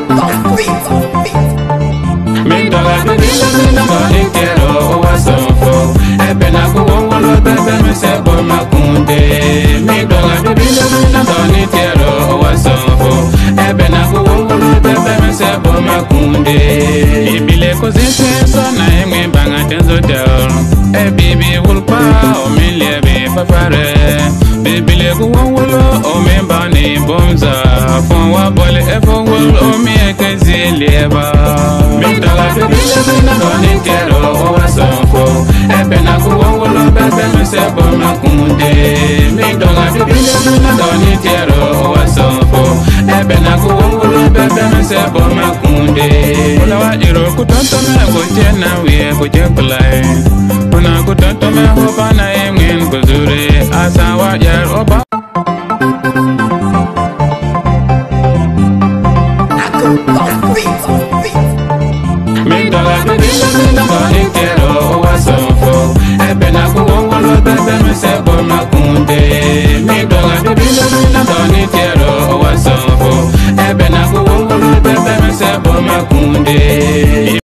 Mi doga bibi la go ni kero wa sonfo. Ebe na go wolo bebe me se bo makunde. Mi doga bibi la go ni kero wa sonfo. Ebe na go wolo bebe me se bo makunde. Ibile ko zese so na eme banga tenzo del. E bibi wulpa o mi lebe papare. Bibile ko wolo o me bani bomza. Fon wa bole e fon wolo o mi ekezileba. Mi doga bibi la go ni kero wa sonfo. Ebe na go wolo bebe me se bo makunde. Mi doga bibi la go ni kero wa sonfo. Ebe na go wolo bebe me se bo makunde. Ola wa iro ku tonto me go jena we go jeplai. Ona ku tonto me ho bana engin go zure asa wa yar oba. Mi doga bibi la go ni kero wa sonfo. Ebe na go wolo bebe me se